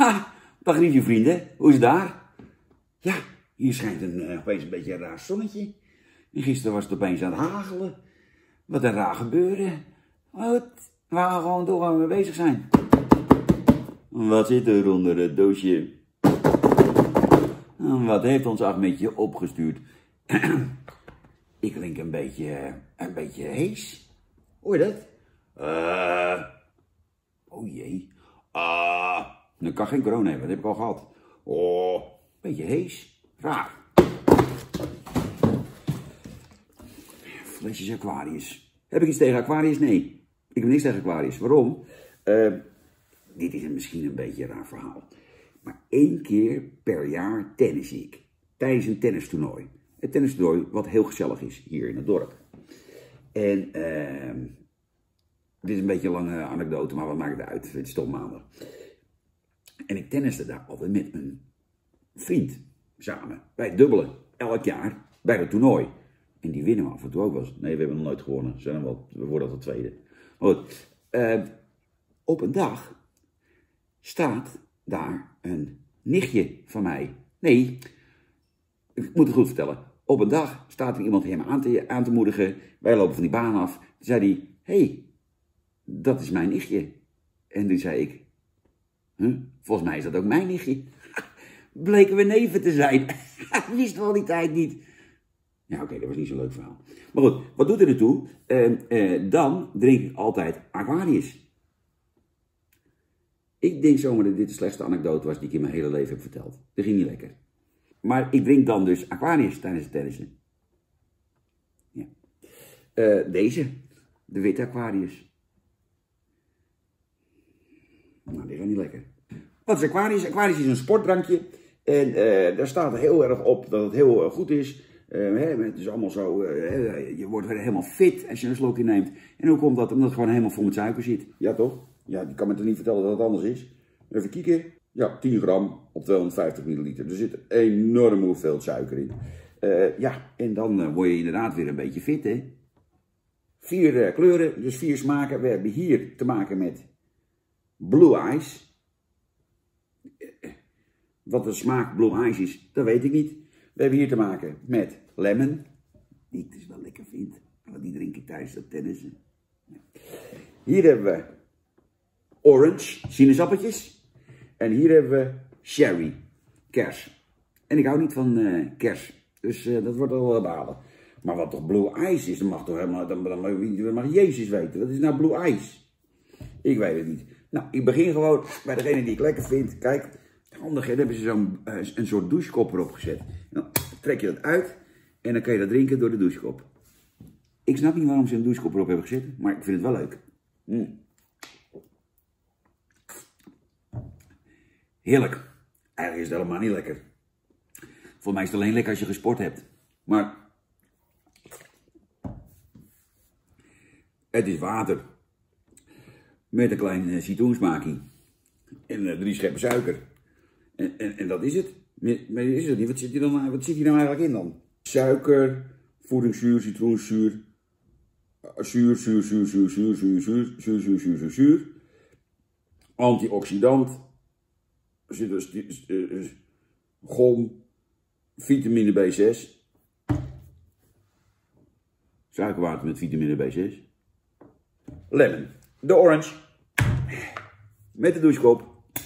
Ha, dag lieve vrienden, hoe is het daar? Ja, hier schijnt opeens een beetje een raar zonnetje. En gisteren was het opeens aan het hagelen. Wat een raar gebeuren. Wat? We gaan gewoon door waar we mee bezig zijn. Wat zit er onder het doosje? Wat heeft ons Ahmedje opgestuurd? Ik klink een beetje hees. Hoor je dat? Oh jee. Dat kan geen corona hebben, dat heb ik al gehad. Oh, beetje hees. Raar. Flesjes Aquarius. Heb ik iets tegen Aquarius? Nee. Ik heb niks tegen Aquarius. Waarom? Dit is misschien een beetje een raar verhaal. Maar 1 keer per jaar tennis ik. Tijdens een tennistoernooi. Een tennistoernooi wat heel gezellig is hier in het dorp. En dit is een beetje een lange anekdote, maar wat maakt het uit? Het is toch maandag. En ik tenniste daar altijd met een vriend samen. Wij dubbelen elk jaar bij het toernooi. En die winnen we af en toe ook wel eens. Nee, we hebben nog nooit gewonnen. We worden altijd tweede. Maar goed, op een dag staat daar een nichtje van mij. Nee, ik moet het goed vertellen. Op een dag staat er iemand hem aan te moedigen. Wij lopen van die baan af. Toen zei hij, hé, dat is mijn nichtje. En toen zei ik, volgens mij is dat ook mijn nichtje. Bleken we neven te zijn. Wisten we al die tijd niet. Ja, oké, dat was niet zo'n leuk verhaal. Maar goed, wat doet er ertoe? Dan drink ik altijd Aquarius. Ik denk zomaar dat dit de slechtste anekdote was die ik in mijn hele leven heb verteld. Dat ging niet lekker. Maar ik drink dan dus Aquarius tijdens het tennissen. Ja. Deze. De witte Aquarius. Nou, die gaat niet lekker. Wat is Aquarius? Aquarius is een sportdrankje. En daar staat heel erg op dat het heel goed is. Het is allemaal zo, je wordt weer helemaal fit als je een slokje neemt. En hoe komt dat? Omdat het gewoon helemaal vol met suiker zit. Ja toch? Ja, die kan me toch niet vertellen dat het anders is? Even kijken. Ja, 10 gram op 250 milliliter. Er zit enorm hoeveel suiker in. Ja, en dan word je inderdaad weer een beetje fit, hè. 4 kleuren, dus 4 smaken. We hebben hier te maken met Blue Ice. Wat de smaak Blue Ice is, dat weet ik niet. We hebben hier te maken met lemon, die ik dus wel lekker vind. Want die drink ik tijdens het tennissen. Hier hebben we orange, sinaasappeltjes. En hier hebben we sherry, kers. En ik hou niet van kers, dus dat wordt wel balen. Maar wat toch Blue Ice is, dat mag toch helemaal, dan mag Jezus weten. Wat is nou Blue Ice? Ik weet het niet. Nou, ik begin gewoon bij degene die ik lekker vind. Kijk, handig, hè? Dan hebben ze een soort douchekop erop gezet. En dan trek je dat uit en dan kan je dat drinken door de douchekop. Ik snap niet waarom ze een douchekop erop hebben gezet, maar ik vind het wel leuk. Heerlijk. Eigenlijk is het helemaal niet lekker. Voor mij is het alleen lekker als je gesport hebt. Maar het is water. Met een klein citroensmaakje. En 3 scheppen suiker. En dat is het. Maar is het niet. Wat zit hier nou eigenlijk in dan? Suiker, voedingszuur, citroenzuur, zuur. Antioxidant. Er zit gom, vitamine B6. Suikerwater met vitamine B6. Lemon. De orange. Met de douchekop.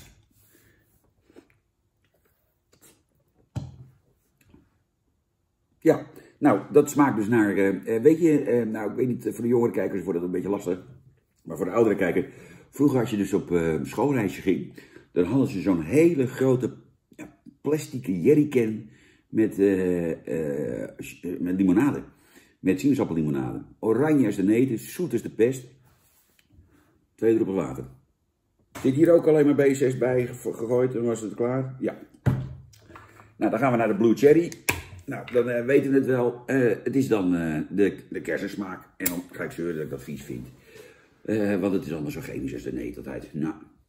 Ja, nou, dat smaakt dus naar, weet je, nou, ik weet niet, voor de jongere kijkers wordt dat een beetje lastig. Maar voor de oudere kijker, vroeger als je dus op schoolreisje ging, dan hadden ze zo'n hele grote plastic jerrycan met limonade. Met sinaasappellimonade. Oranje als de neten, zoet als de pest. 2 druppels water. Zit hier ook alleen maar B6 bij gegooid en was het klaar? Ja. Nou, dan gaan we naar de Blue Cherry. Nou, dan weten we het wel. Het is dan de kersensmaak. En dan ga ik zeuren dat ik dat vies vind. Want het is allemaal zo chemisch als de neet altijd. Nou.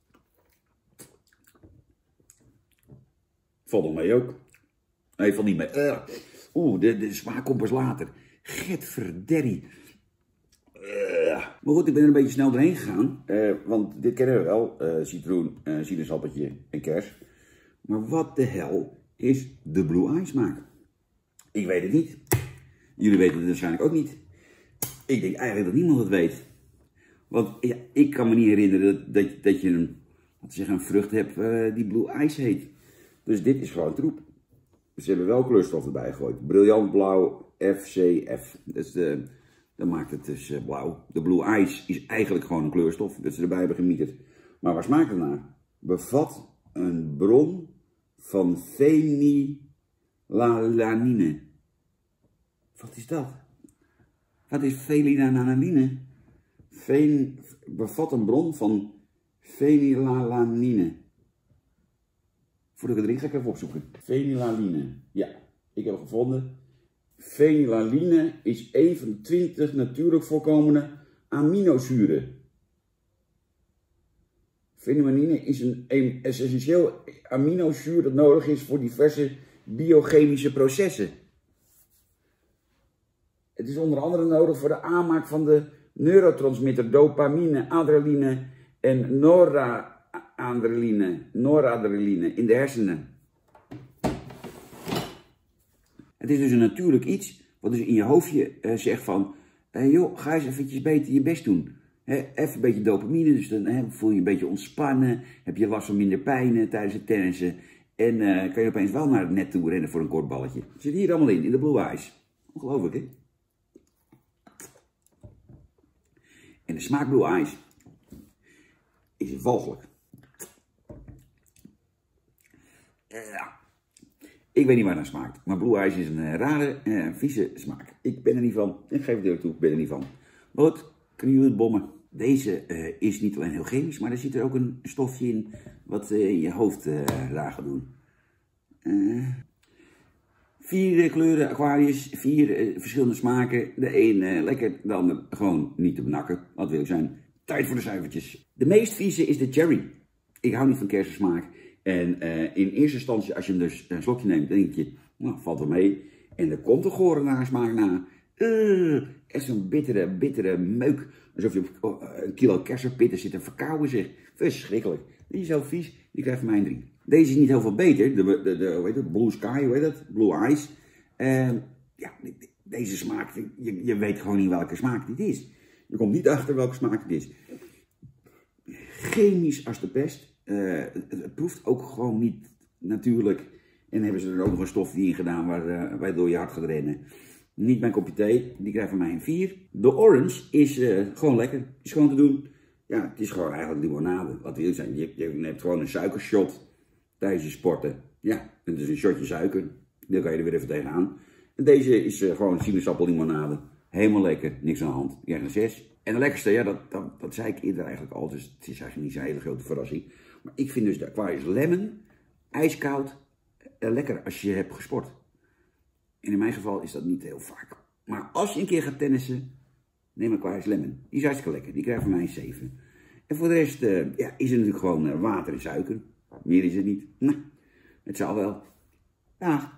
Valt nog mee ook. Nee, valt niet mee. De smaak komt pas later. Getverderrie. Maar goed, ik ben er een beetje snel doorheen gegaan. Want dit kennen we wel. Citroen, sinaasappeltje en kers. Maar wat de hel is de Blue Ice smaak? Ik weet het niet. Jullie weten het waarschijnlijk ook niet. Ik denk eigenlijk dat niemand het weet. Want ja, ik kan me niet herinneren dat je een vrucht hebt die Blue Ice heet. Dus dit is gewoon troep. Ze hebben wel kleurstof erbij gegooid. Briljant blauw FCF. Dus dat maakt het dus blauw. De Blue Ice is eigenlijk gewoon een kleurstof dat ze erbij hebben gemieterd. Maar waar smaakt het naar? Bevat een bron van fenilalanine. Wat is dat? Wat is fenilalanine? Bevat een bron van fenilalanine. Voordat ik het erin ga, ik even opzoeken. Fenilalanine. Ja, ik heb het gevonden. Fenilalanine is een van de 20 natuurlijk voorkomende aminozuren. Fenilalanine is een essentieel aminozuur dat nodig is voor diverse biochemische processen. Het is onder andere nodig voor de aanmaak van de neurotransmitter dopamine, adrenaline en noradrenaline in de hersenen. Het is dus een natuurlijk iets wat dus in je hoofdje zegt van, joh, ga eens eventjes beter je best doen. Even een beetje dopamine, dus dan voel je een beetje ontspannen, heb je last van minder pijn tijdens het tennissen en kan je opeens wel naar het net toe rennen voor een kort balletje. Het zit hier allemaal in de Blue Ice. Ongelooflijk, hè? En de smaak Blue Ice is walgelijk. Ik weet niet waar het naar smaakt, maar Blue Ice is een rare, vieze smaak. Ik ben er niet van. Ik geef het eerlijk toe, ik ben er niet van. Maar goed, kunnen jullie het bommen? Deze is niet alleen heel chemisch, maar er zit er ook een stofje in wat je hoofd raar gaat doen. 4 kleuren Aquarius, 4 verschillende smaken. De een lekker, de ander gewoon niet te benakken. Wat wil ik zijn? Tijd voor de cijfertjes. De meest vieze is de cherry. Ik hou niet van kersensmaak. En in eerste instantie, als je hem dus een slokje neemt, dan denk je, nou, valt er mee. En er komt een gore nasmaak na. Echt zo'n bittere meuk. Alsof je op een kilo kersenpitten zit te verkouwen, zeg. Verschrikkelijk. Die is zo vies, die krijgt van mij een 3. Deze is niet heel veel beter. Hoe heet het? Blue Sky, hoe heet het? Blue Ice. Ja, deze smaak, je weet gewoon niet welke smaak dit is. Je komt niet achter welke smaak dit is. Chemisch als de pest. Het proeft ook gewoon niet natuurlijk. En hebben ze er ook nog een stof in gedaan waardoor je hard gaat rennen. Niet mijn kopje thee, die krijgt van mij een 4. De orange is gewoon lekker. Is gewoon te doen. Ja, het is gewoon eigenlijk limonade. Wat wil zijn? Je neemt gewoon een suikershot tijdens je sporten. Ja, het is een shotje suiker. Dan kan je er weer even tegenaan. En deze is gewoon sinaasappellimonade. Helemaal lekker, niks aan de hand. Ja, een 6. En de lekkerste, ja, dat zei ik eerder eigenlijk al. Dus het is eigenlijk niet zo'n hele grote verrassing. Maar ik vind dus de Aquarius Lemon ijskoud lekker als je hebt gesport. En in mijn geval is dat niet heel vaak. Maar als je een keer gaat tennissen, neem Aquarius Lemon. Die is hartstikke lekker. Die krijgt van mij een 7. En voor de rest ja, is het natuurlijk gewoon water en suiker. Meer is het niet. Nou, het zal wel. Dag.